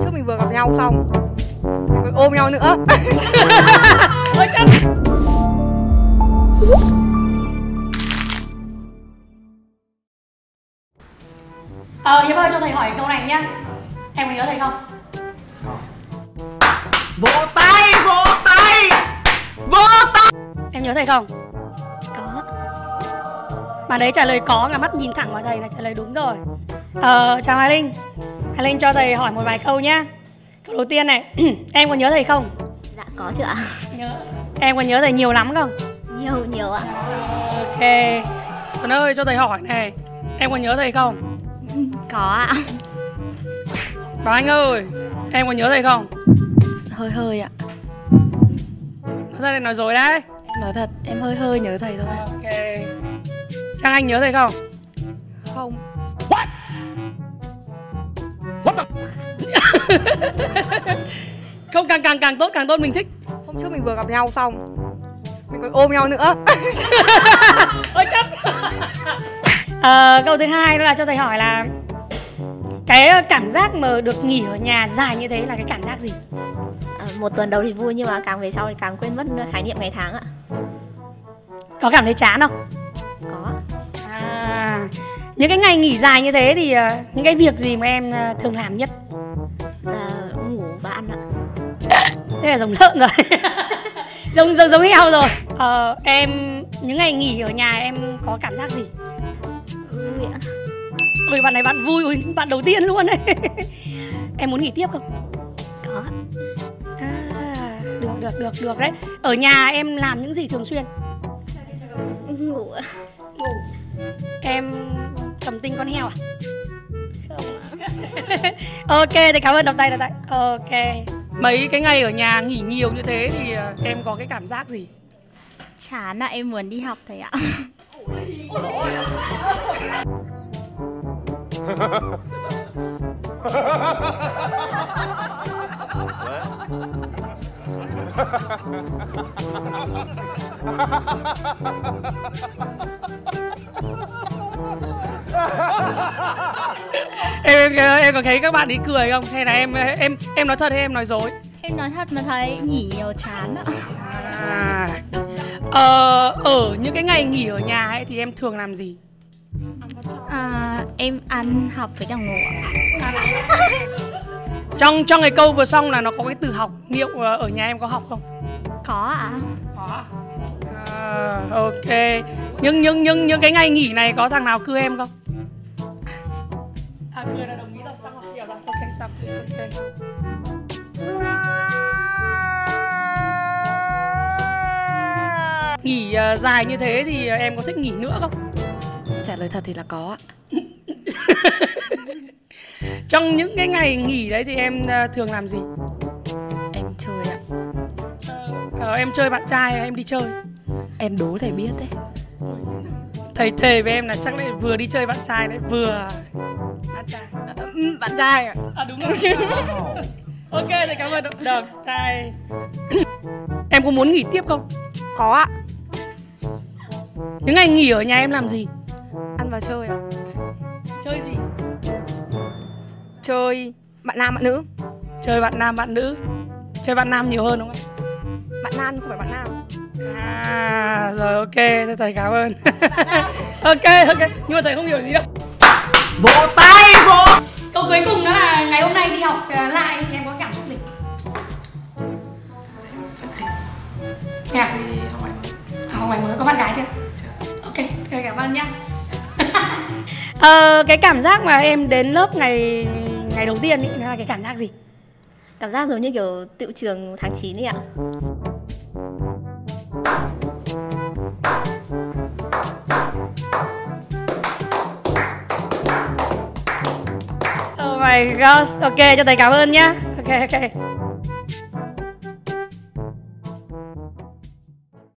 trước mình vừa gặp nhau xong mình còn ôm nhau nữa. Ôi cắt. Hiệp ơi, cho thầy hỏi câu này nhá. Em có nhớ thầy không? Vỗ tay, vỗ tay, vỗ tay. Em nhớ thầy không? Có. Bạn đấy trả lời có, là mắt nhìn thẳng vào thầy là trả lời đúng rồi. Chào Hà Linh. Hà Linh cho thầy hỏi một vài câu nhá. Câu đầu tiên này, em có nhớ thầy không? Dạ có chứ ạ. Nhớ. Em có nhớ thầy nhiều lắm không? Nhiều ạ. Ok. Tuấn ơi, cho thầy hỏi này, em có nhớ thầy không? Có ạ. Bảo Anh ơi, em có nhớ thầy không? Hơi ạ. Nói ra đây nói dối đấy. Nói thật, em hơi nhớ thầy thôi. Ok. Trang Anh nhớ thầy không? Không. What? What the? Không, càng tốt, mình thích. Hôm trước mình vừa gặp nhau xong mình còn ôm nhau nữa. Ôi cắt. Câu thứ hai đó là cho thầy hỏi là cái cảm giác mà được nghỉ ở nhà dài như thế là cái cảm giác gì? Một tuần đầu thì vui nhưng mà càng về sau thì càng quên mất khái niệm ngày tháng ạ. Có cảm thấy chán không? Có. Những cái ngày nghỉ dài như thế thì những cái việc gì mà em thường làm nhất? Ngủ và ăn ạ. Thế là giống lợn rồi. giống heo rồi. Em những ngày nghỉ ở nhà em có cảm giác gì? Vui ạ. Ôi bạn này bạn vui, ôi, bạn đầu tiên luôn đấy. Em muốn nghỉ tiếp không? Có. Được đấy. Ở nhà em làm những gì thường xuyên? Ngủ ạ. Ngủ. Em cầm tinh con heo à? Không ạ. Ok, thì cảm ơn, đọc tay. Ok. Mấy cái ngày ở nhà nghỉ nhiều như thế thì em có cái cảm giác gì? Chán ạ, em muốn đi học thầy ạ. Em có thấy các bạn ấy cười không? Hay là em nói thật hay em nói dối? Em nói thật mà thầy, nghỉ nhiều chán ạ. Ở những cái ngày nghỉ ở nhà ấy thì em thường làm gì? Em ăn, học với cả ngủ ạ. Trong cái câu vừa xong là nó có cái từ học, liệu ở nhà em có học không? Có ạ. Có. Ok. Nhưng cái ngày nghỉ này có thằng nào cưa em không? Cưa là đồng ý rồi, xong học hiểu rồi. Ok, xong. Ok. Nghỉ dài như thế thì em có thích nghỉ nữa không? Trả lời thật thì là có ạ. Trong những cái ngày nghỉ đấy thì em thường làm gì? Em chơi ạ. Em chơi bạn trai hay em đi chơi? Em đố thầy biết đấy. Thầy thề với em là chắc lại vừa đi chơi bạn trai đấy, vừa bạn trai. Bạn trai ạ. Đúng rồi. Ok, thầy cảm ơn được trai. Em có muốn nghỉ tiếp không? Có ạ. Những ngày nghỉ ở nhà em làm gì? Ăn và chơi ạ. Chơi gì? Chơi bạn nam bạn nữ. Chơi bạn nam bạn nữ. Chơi bạn nam nhiều hơn đúng không? Bạn nam nhưng không phải bạn nam. Rồi ok, thầy cảm ơn. Ok, nhưng mà thầy không hiểu gì đâu. Vỗ tay, vỗ. Câu cuối cùng đó là ngày hôm nay đi học lại thì em có cảm xúc gì? Nha. Học ngoài mới có bạn gái chưa? Ok, thầy cảm ơn nhá. Cái cảm giác mà em đến lớp ngày đầu tiên ý, nó là cái cảm giác gì? Cảm giác giống như kiểu tựu trường tháng 9 ấy ạ. Oh my god, ok, cho thầy cảm ơn nhá. Ok.